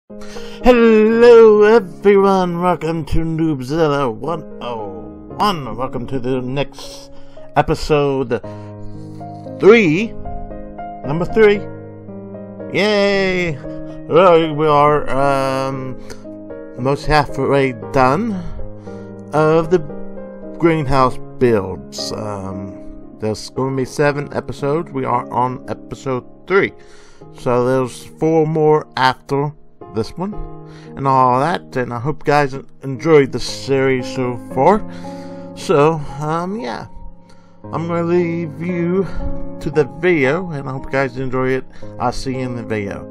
Hello everyone, welcome to Noobzilla 101. Welcome to the next episode 3. Number 3. Yay! Well, we are almost halfway done of the greenhouse builds. There's going to be 7 episodes. We are on episode 3. So there's 4 more after this one and all that, and I hope you guys enjoyed the series so far. So yeah, I'm gonna leave you to the video, and I hope you guys enjoy it. I'll see you in the video.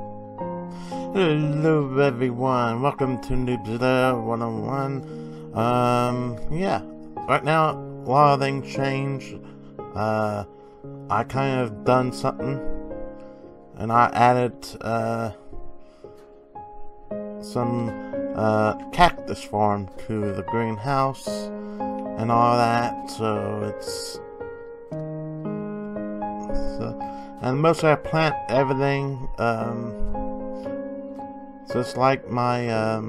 Hello everyone, welcome to Noobzilla 101. Yeah, right now a lot of things changed. I kind of done something, and I added some cactus farm to the greenhouse and all that, so it's and mostly I plant everything just like my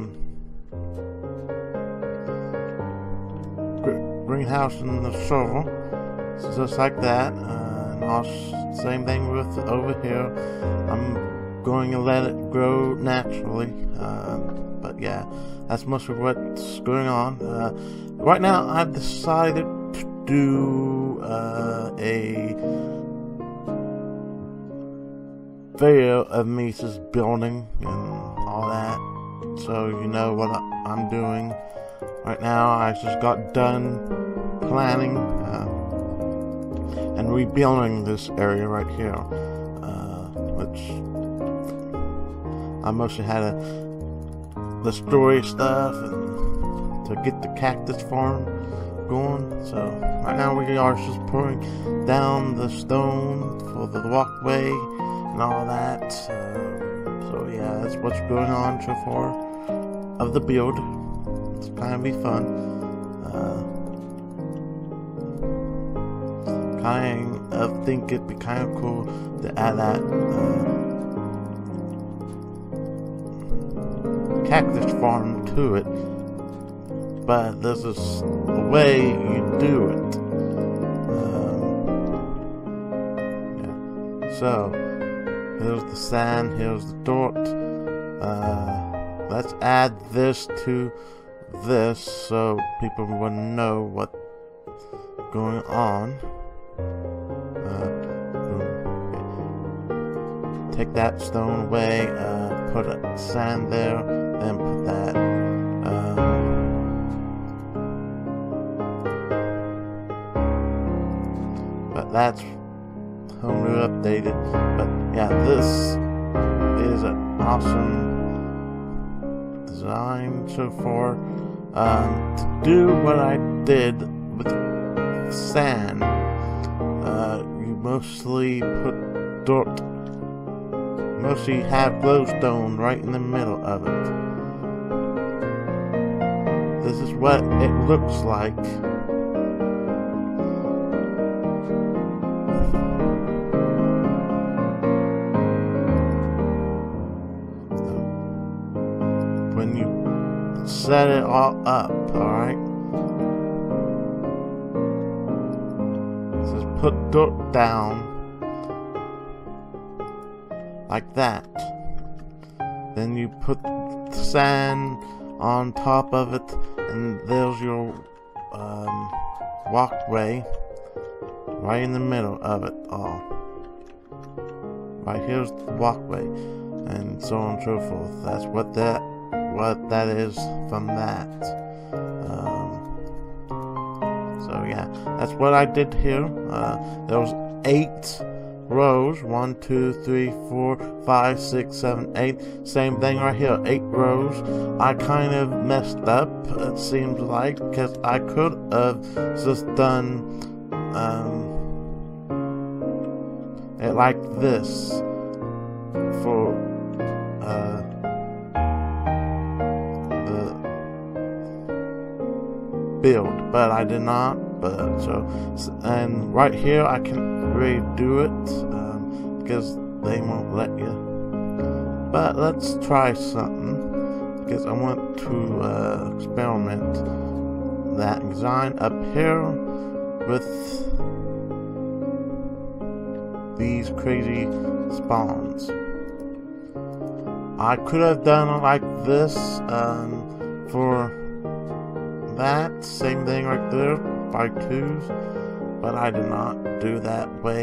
greenhouse in the soil, so just like that, and also same thing with over here. I'm going to let it grow naturally, but yeah, that's mostly what's going on. Right now I've decided to do a video of me just building and all that, so you know what I'm doing. Right now I just got done planning and rebuilding this area right here, which I mostly had to destroy stuff and to get the cactus farm going. So right now we are just putting down the stone for the walkway and all that. So yeah, that's what's going on so far of the build. It's kind of be fun. Kind of think it'd be kind of cool to add that cactus farm to it, but this is the way you do it. Yeah. So here's the sand, here's the dirt. Let's add this to this so people will know what's going on. Take that stone away, put a sand there, then put that but that's whole new updated. But yeah, this is an awesome design so far. To do what I did with sand, you mostly put dirt. Mostly have glowstone right in the middle of it. This is what it looks like. When you set it all up, alright? Just put dirt down like that. Then you put sand on top of it, and there's your walkway right in the middle of it all. Right here's the walkway, and so on and so forth. That's what that is from that. So yeah, that's what I did here. There was 8 rows. 1, 2, 3, 4, 5, 6, 7, 8. Same thing right here. 8 rows. I kind of messed up, it seems like, because I could have just done it like this for the build, but I did not. But and right here I can redo it because they won't let you. But let's try something, because I want to experiment that design up here with these crazy spawns. I could have done it like this for that same thing right there by 2s, but I did not do that way,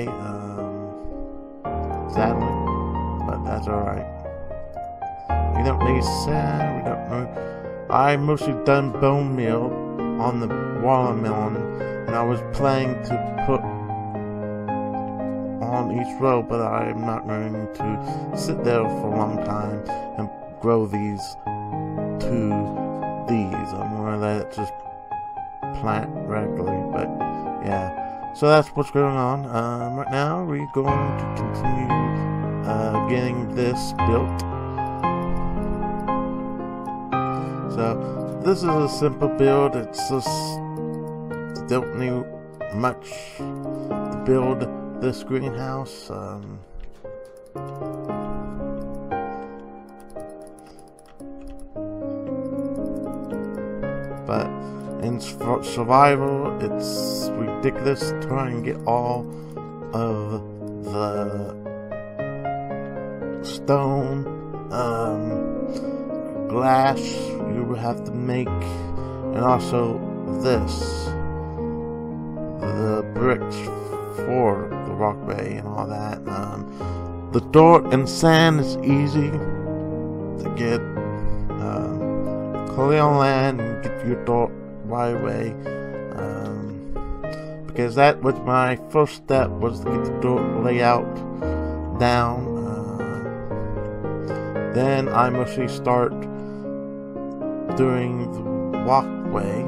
sadly, but that's alright. We don't need sand, we don't know. I mostly done bone meal on the watermelon, and I was planning to put on each row, but I'm not going to sit there for a long time and grow these to these. I'm going to let it just plant regularly, but yeah. So that's what's going on. Right now we're going to continue getting this built. So this is a simple build. It's just don't need much to build this greenhouse. But in survival, it's ridiculous trying to get all of the stone, glass you would have to make, and also the bricks for the walkway and all that. The dirt and sand is easy to get. Clear on land and get your dirt right away. Because that was my first step, was to get the dirt layout down. Then I mostly start doing the walkway.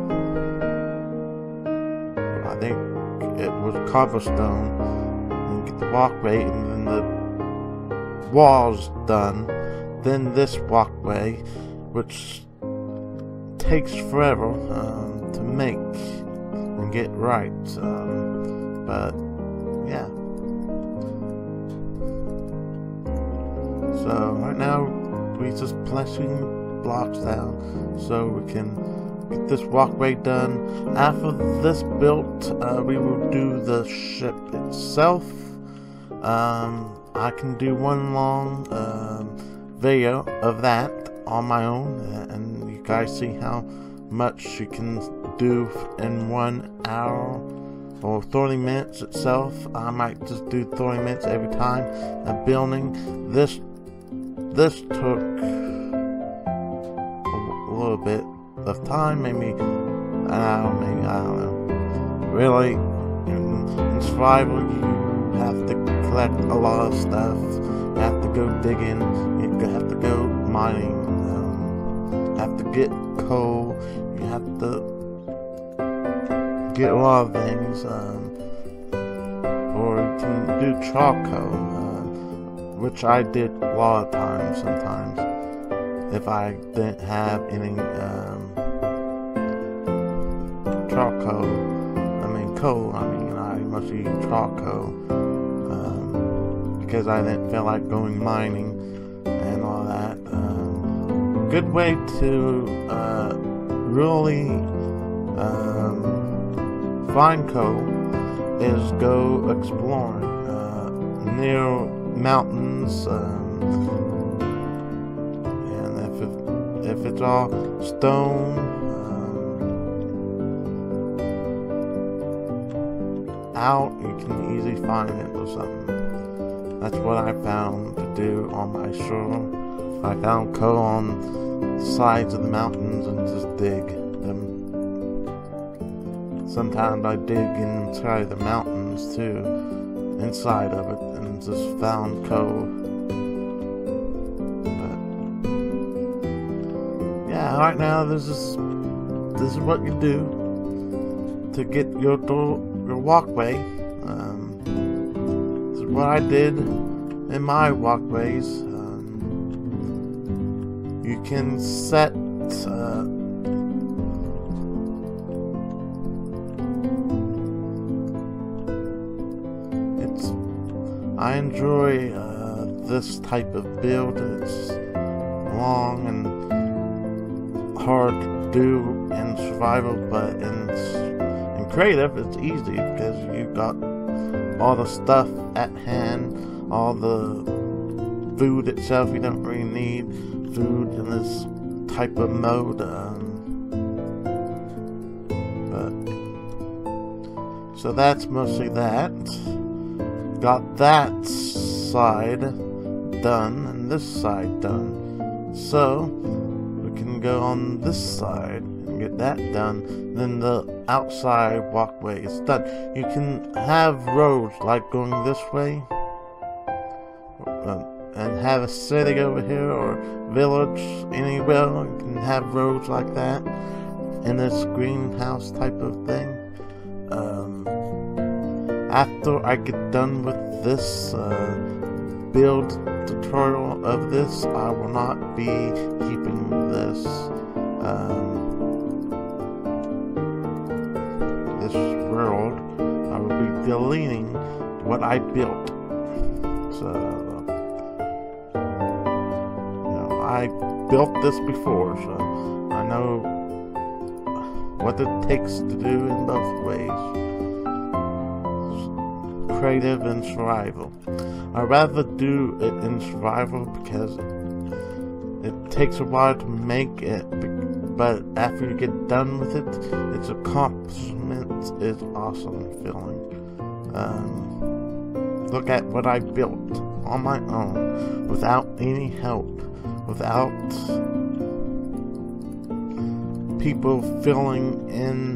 I think it was cobblestone, and get the walkway, and then the walls done. Then this walkway, which takes forever to make and get right. But yeah. So right now we just placing blocks down so we can get this walkway done. After this built, we will do the ship itself. I can do one long video of that on my own, and you guys see how much you can do in 1 hour or 30 minutes itself. I might just do 30 minutes every time of building. This took a little bit of time, maybe an hour, maybe, I don't know. Really, in survival, you have to collect a lot of stuff. You have to go digging, you have to go mining, you have to get coal, you have to get a lot of things, or you can do charcoal, which I did a lot of times sometimes, if I didn't have any coal. I mostly charcoal, because I didn't feel like going mining and all that. Good way to really find coal is go exploring near mountains, and if it's all stone, out, you can easily find it or something. That's what I found to do on my shore. I found coal on the sides of the mountains and just dig them. Sometimes I dig inside the mountains too, inside of it, and just found coal. But yeah, right now this is what you do to get your walkway. This is what I did in my walkways. You can set I enjoy this type of build. It's long and hard to do in survival, but in creative it's easy because you've got all the stuff at hand, all the food itself. You don't really need food in this type of mode. So that's mostly that. Got that side done and this side done. So we can go on this side and get that done. Then the outside walkway is done. You can have roads like going this way and have a city over here or village anywhere. You can have roads like that in this greenhouse type of thing. After I get done with this build tutorial of this, I will not be keeping this this world. I will be deleting what I built. So I built this before, so I know what it takes to do in both ways. Creative and survival. I'd rather do it in survival because it takes a while to make it, but after you get done with it, its accomplishment is awesome feeling. Look at what I built on my own, without any help, without people filling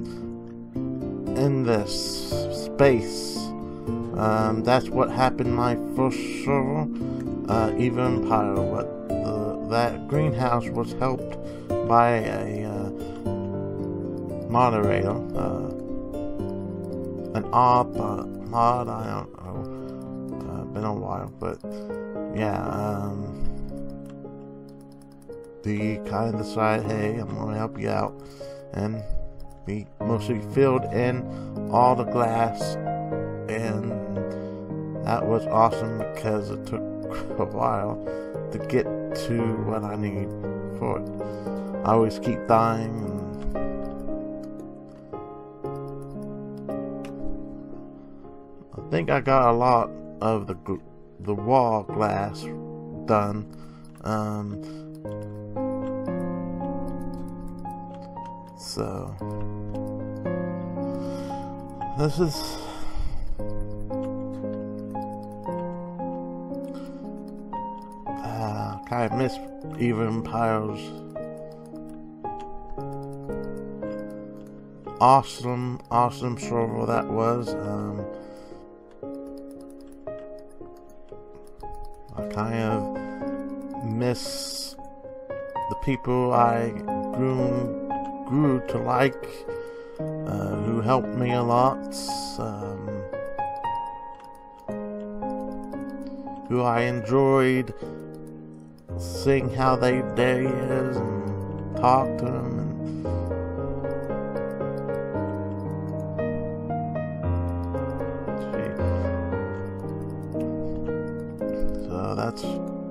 in this space. That's what happened in my first server, Eva Empire. That greenhouse was helped by a moderator, an mod, I don't know, been a while, but yeah, he kind of decided, hey, I'm gonna help you out, and we mostly filled in all the glass. And that was awesome because it took a while to get to what I need for it. I always keep dying, and I think I got a lot of the wall glass done. So this is I miss Eva Empire's awesome server that was. I kind of miss the people I grew to like, who helped me a lot, who I enjoyed seeing how their day is and talk to them. So that's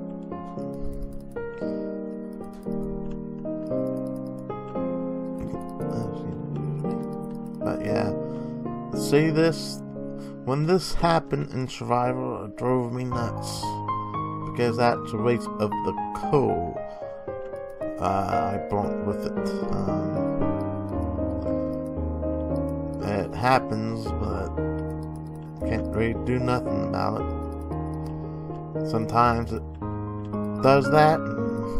but yeah, see this, when this happened in survival, it drove me nuts. Because that's a waste of the coal I brought with it. It happens, but can't really do nothing about it. Sometimes it does that, and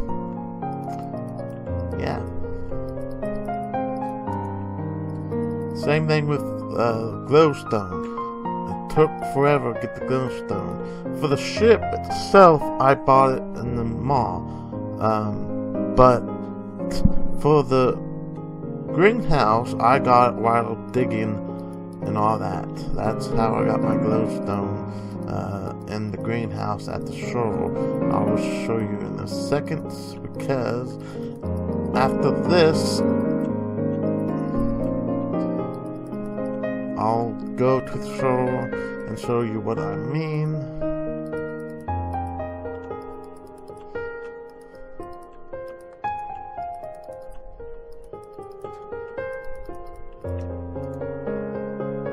yeah. Same thing with glowstone. Took forever to get the glowstone. For the ship itself, I bought it in the mall. But for the greenhouse, I got it while digging and all that. That's how I got my glowstone in the greenhouse at the shovel. I will show you in a second, because after this, I'll go to the shovel and show you what I mean.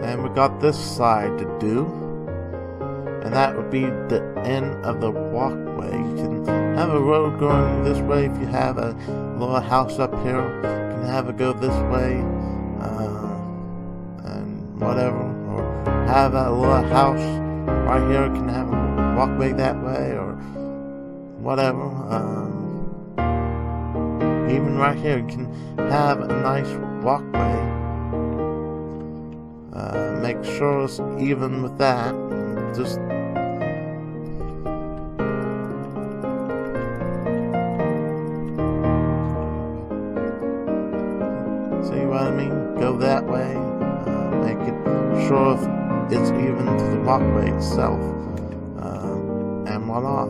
And we got this side to do. And that would be the end of the walkway. You can have a road going this way if you have a little house up here. You can have it go this way, and whatever. Or have a little house right here. You can have a walkway that way, or whatever. Even right here, you can have a nice walkway. Make sure it's even with that. Just see what I mean? Go that way. Make it sure it's even to the walkway itself. And voila.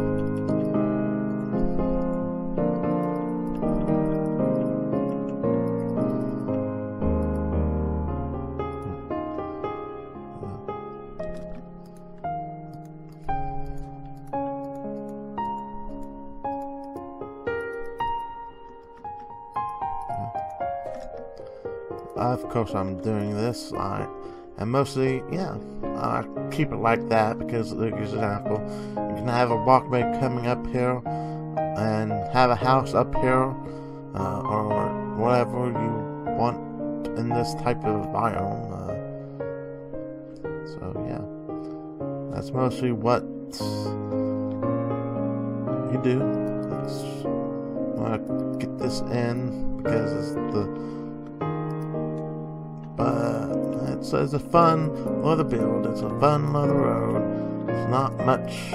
Of course I'm doing this, and mostly, yeah, I keep it like that because, for example, you can have a walkway coming up here, and have a house up here, or whatever you want in this type of biome, so yeah, that's mostly what you do. I want to get this in because it's it's a fun little build. It's a fun little road. It's not much.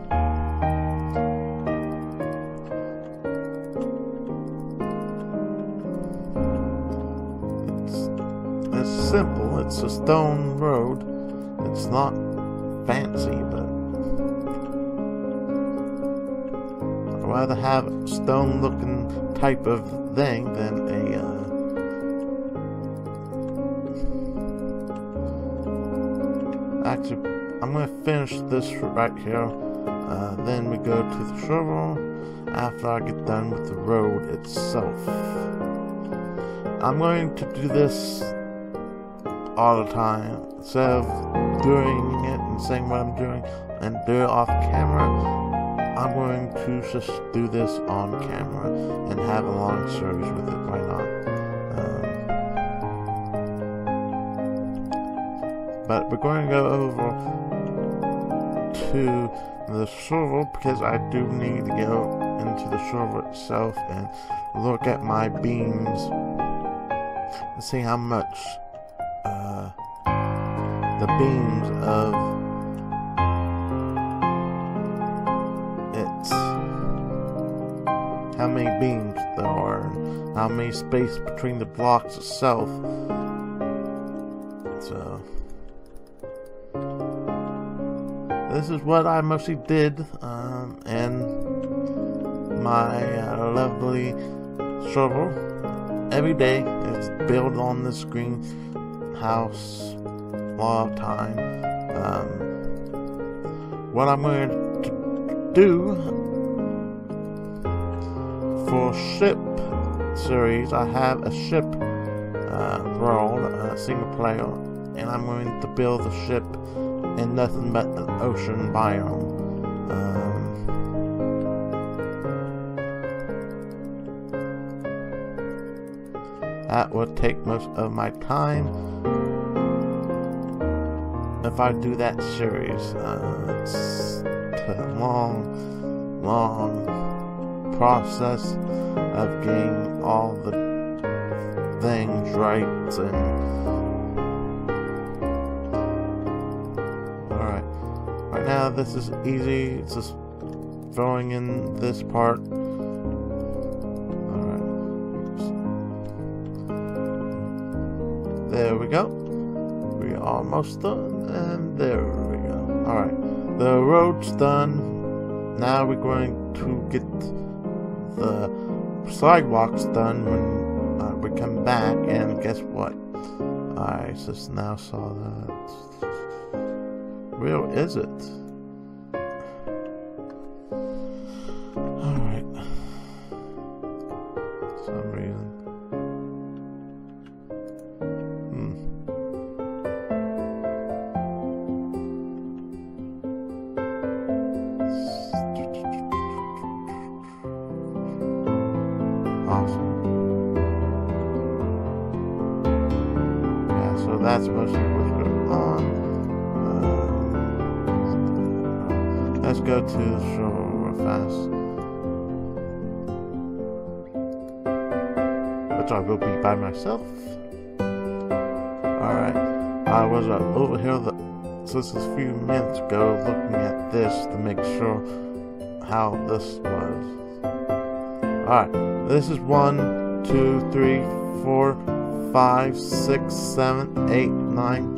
It's simple. It's a stone road. It's not fancy, but I'd rather have a stone-looking type of thing than a actually, I'm going to finish this right here, then we go to the shovel after I get done with the road itself. I'm going to do this all the time, instead of doing it and saying what I'm doing and do it off camera. I'm going to just do this on camera and have a long series with it. Why not? But we're going to go over to the server because I do need to go into the server itself and look at my beams and see how much the beams of it, how many beams there are, and how many space between the blocks itself. So this is what I mostly did, and my lovely server every day is built on this greenhouse all the time. What I'm going to do for ship series, I have a ship world, single player, and I'm going to build a ship in nothing but an ocean biome. That would take most of my time if I do that series. It's a long process of getting all the things right and alright. Right now this is easy. It's just throwing in this part. Alright. There we go. We are almost done, and there we go. Alright. The road's done. Now we're going to get the sidewalks done when we come back, and guess what? I just now saw that. Where is it? Alright. For some reason. that's mostly what's going on. Let's go to the shore real fast. Which I will be by myself. Alright. I was over here since a few minutes ago looking at this to make sure how this was. Alright. This is 1, 2, 3, 4, 5, 6, 7, 8, 9.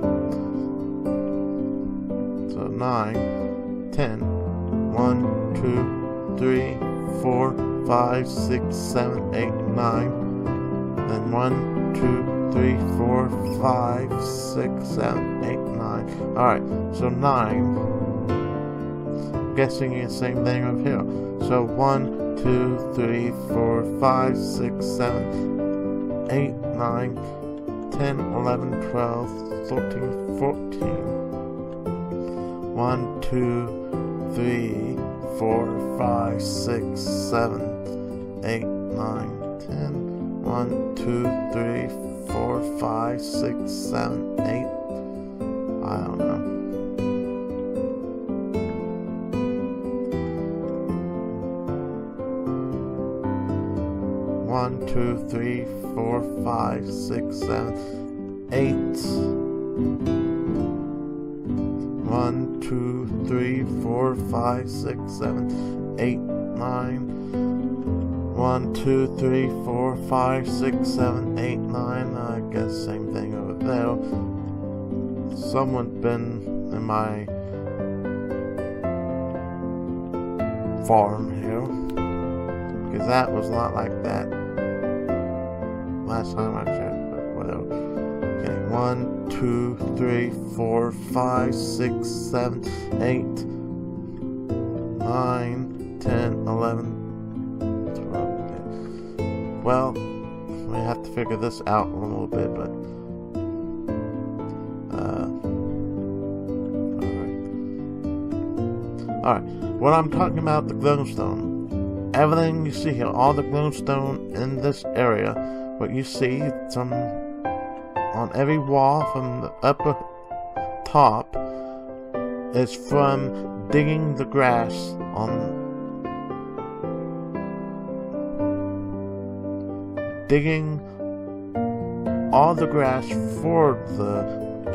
So 9, 10. 1, 2, 3, 4, 5, 6, 7, 8, 9. Then 1, 2, 3, 4, 5, 6, 7, 8, 9. Alright, so 9. I'm guessing it's the same thing over here. So 1, 2, 3, 4, 5, 6, 7, 8, 9, 10, 11, 12, 13, 14. 1, 2, 3, 4, 5, 6, 7, 8, 9, 10. 1, 2, 3, 4, 5, 6, 7, 8. I don't know. 1, 2, 3, 4, 5, 6, 7, 8. 1, 2, 3, 4, 5, 6, 7, 8, 9. 1, 2, 3, 4, 5, 6, 7, 8, 9. I guess same thing over there. Someone's been in my farm here, because that was not like that last time I checked, but whatever. Okay, 1, 2, 3, 4, 5, 6, 7, 8, 9, 10, 11. Well, we have to figure this out a little bit, but alright. What I'm talking about, the glowstone. Everything you see here, all the glowstone in this area, what you see on every wall from the upper top is from digging the grass digging all the grass for the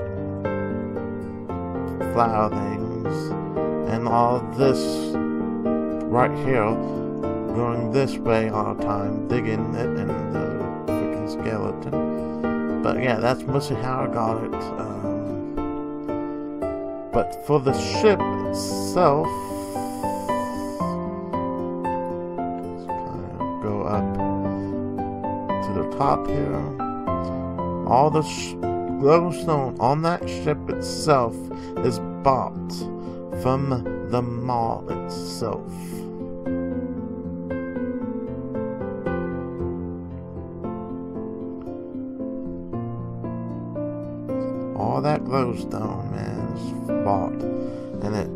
flower things, and all this right here going this way all the time, digging it in the freaking skeleton. But yeah, that's mostly how I got it. But for the ship itself, let's kind of go up to the top here. All the glowstone on that ship itself is bought from the mall itself. All that glowstone, man, is bought, and it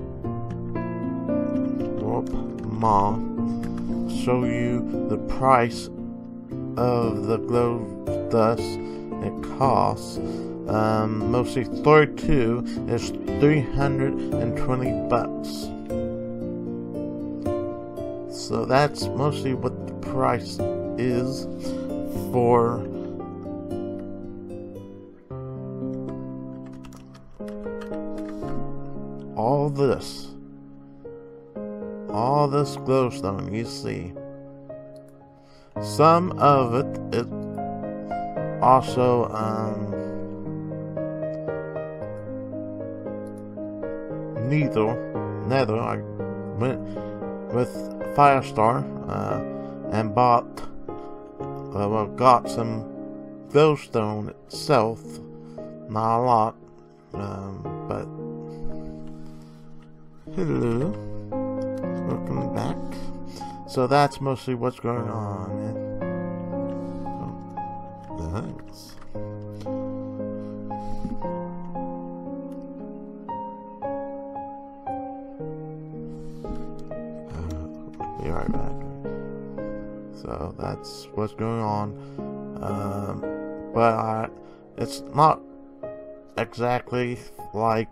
mall show you the price of the glow dust. It costs mostly 32 is $320. So that's mostly what the price is for all this glowstone you see. Some of it is also nether. I went with Firestar and got some glowstone itself, not a lot, but hello, welcome back. So that's mostly what's going on, man. Thanks. Be right back. So that's what's going on. But it's not exactly like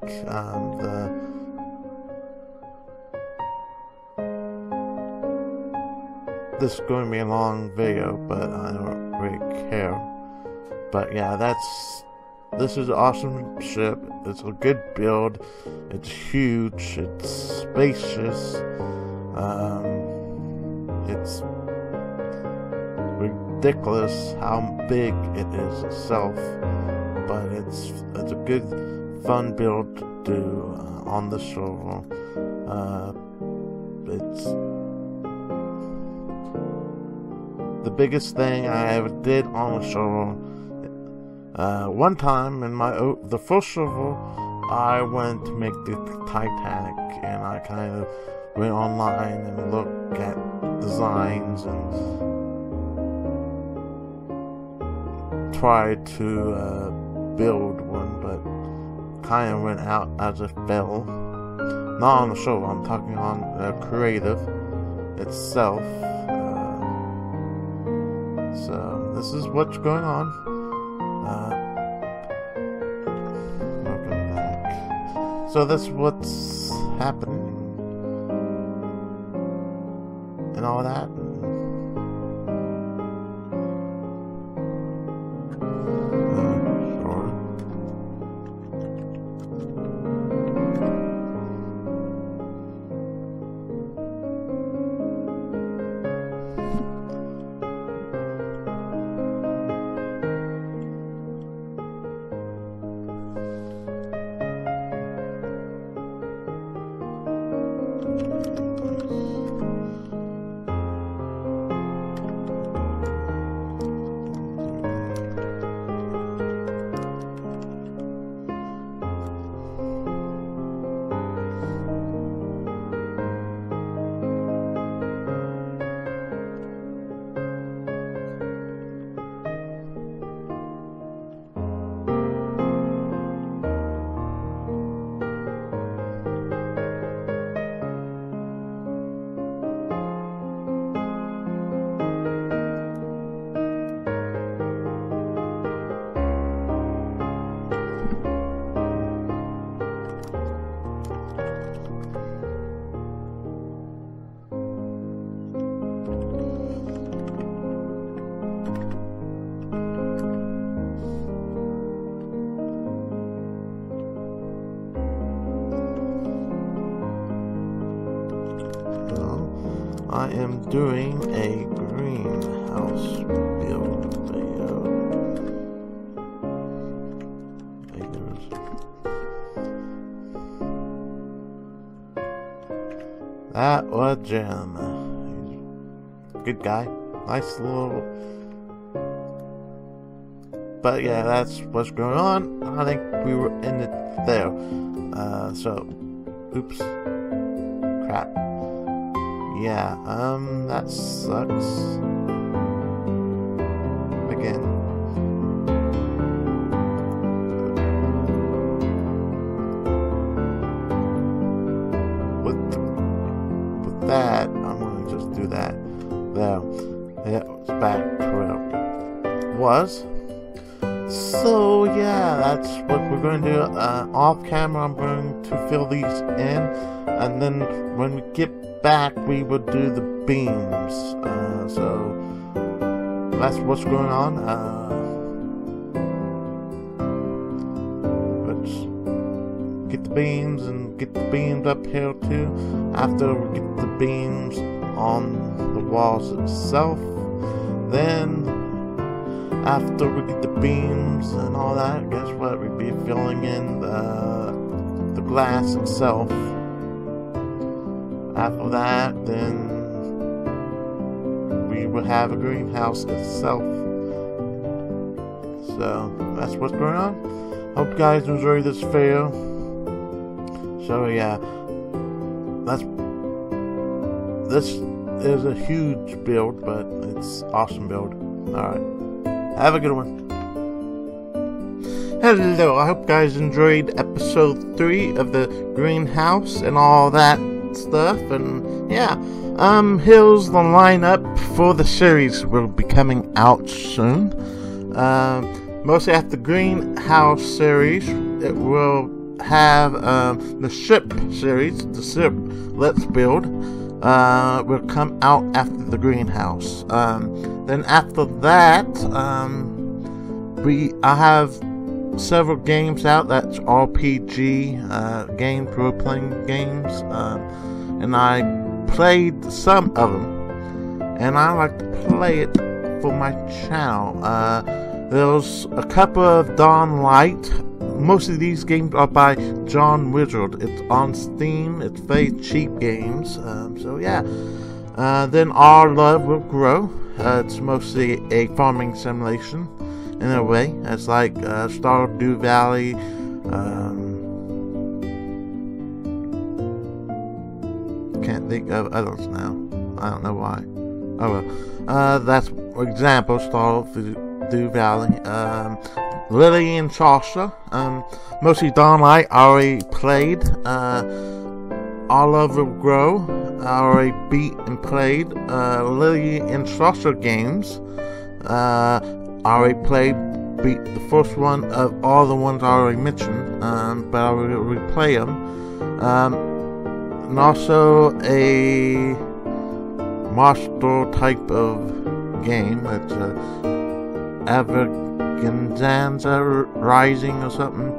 this is going to be a long video, but I don't really care. But yeah, this is an awesome ship. It's a good build. It's huge. It's spacious. It's ridiculous how big it is itself, but it's a good, fun build to do on the server. It's the biggest thing I ever did on the server. One time in the first server, I went to make the Titanic, and I kind of went online and looked at designs and tried to build one, but kind of went out as a fail. Not on the show, I'm talking on creative itself. So this is what's going on. Welcome back. So that's what's happening and all that. I am doing a greenhouse build video. That was Jim. Good guy. Nice little. But yeah, that's what's going on. I think we were in it there. So, oops. Crap. Yeah, that sucks. Again. With that, I'm gonna just do that. There. Yeah, it's back to where it was. So yeah, that's what we're going to do. Off camera, I'm going to fill these in, and then when we get back, we would do the beams. So that's what's going on. Let's get the beams and get the beams up here too. After we get the beams on the walls itself, then after we get the beams and all that, guess what? We'd be filling in the glass itself. After that, then we will have a greenhouse itself. So that's what's going on. Hope you guys enjoy this video. So yeah, this is a huge build, but it's awesome build. All right. Have a good one. Hello, I hope you guys enjoyed episode 3 of the greenhouse and all that stuff. And yeah, here's the lineup for the series. Will be coming out soon. mostly at the Greenhouse series. It will have the Ship series, the Ship Let's Build, will come out after the Greenhouse. Then after that, I have several games out. That's RPG games, role-playing games, and I played some of them, and I like to play it for my channel. There's a couple of Dawn Light. Most of these games are by John Wizard. It's on Steam. It's very cheap games. So yeah. Then Our Love Will Grow. It's mostly a farming simulation in a way. It's like Stardew Valley. Can't think of others now. I don't know why. Oh well. That's for example, Stardew Valley. Lily and Sasha. Mostly Dawn Light I already played. Our Love Will Grow I already beat and played. Lily and Sasha games I already played, beat the first one of all the ones I already mentioned, but I will replay them. And also a monster type of game. It's Avaganza Rising or something.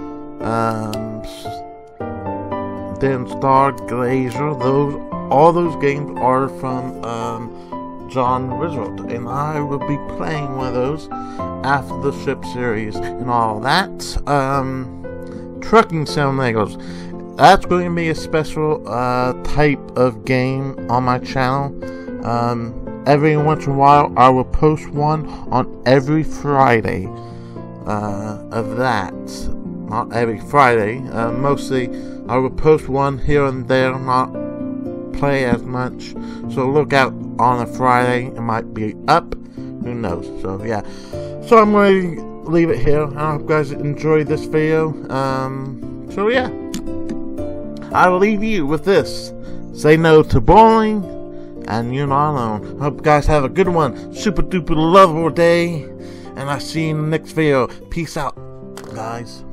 Then Stargazer. All those games are from John Wizard, and I will be playing one of those after the Ship series and all that. Trucking Simulators. That's going to be a special type of game on my channel. Every once in a while, I will post one on every Friday of that. Not every Friday. Mostly, I will post one here and there, not play as much. So look out on a Friday. It might be up. Who knows? So yeah. So I'm going to leave it here. I hope you guys enjoyed this video. So yeah. I will leave you with this. Say no to bowling, and you're not alone. I hope you guys have a good one. Super duper lovable day. And I'll see you in the next video. Peace out, guys.